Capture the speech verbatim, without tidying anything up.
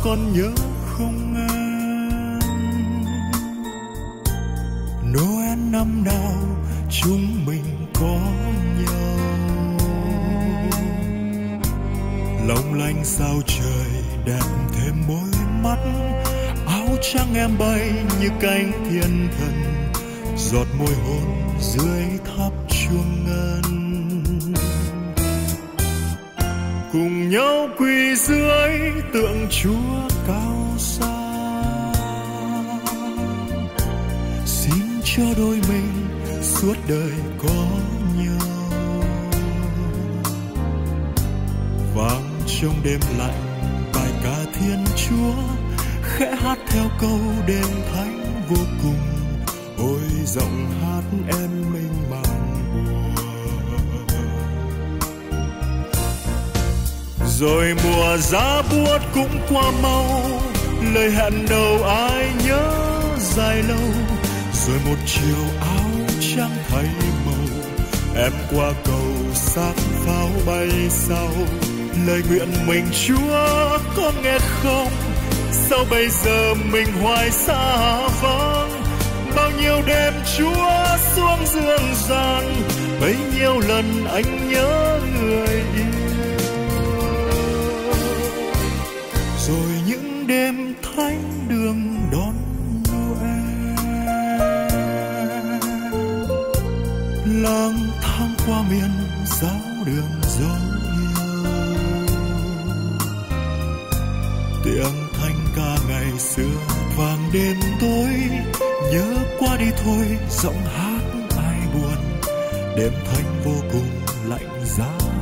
còn nhớ không em? Noel năm nào chúng mình có nhau, long lanh sao trời đẹp thêm môi mắt, áo trắng em bay như cánh thiên thần, giọt môi hôn dưới tháp chuông ngân. Cùng nhau quỳ dưới tượng Chúa cao xa, xin cho đôi mình suốt đời có nhau. Vang trong đêm lạnh bài ca Thiên Chúa, khẽ hát theo câu đêm thánh vô cùng. Ôi giọng hát em mênh mang buồn. Rồi mùa giá buốt cũng qua mau, lời hẹn đầu ai nhớ dài lâu. Rồi một chiều áo trắng thay màu, em qua cầu xác pháo bay sau. Lời nguyện mình Chúa có nghe không? Sao bây giờ mình hoài xa vắng? Bao nhiêu đêm Chúa xuống dương gian, bấy nhiêu lần anh nhớ người yêu. Rồi những đêm thánh đường đón Noel, lang thang qua miền giáo đường dấu yêu. Tiếng thanh ca ngày xưa vang đêm tối, nhớ qua đi thôi giọng hát ai buồn. Đêm thanh vô cùng lạnh giá.